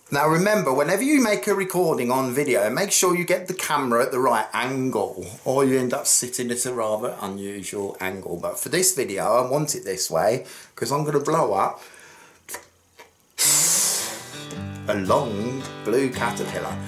Now remember, whenever you make a recording on video, make sure you get the camera at the right angle, or you end up sitting at a rather unusual angle. But for this video, I want it this way, because I'm going to blow up a long blue caterpillar.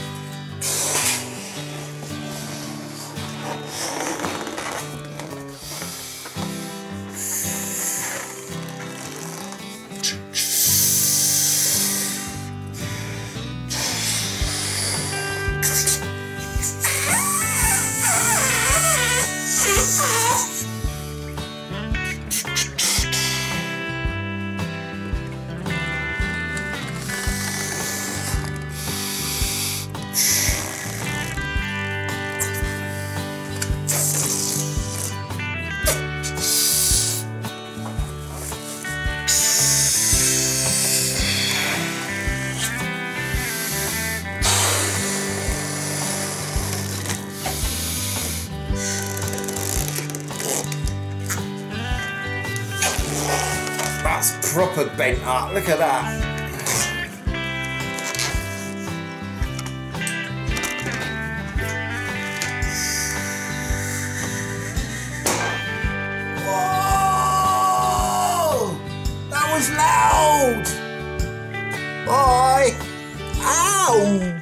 That's proper bent up, look at that. Whoa! That was loud! Bye! Ow!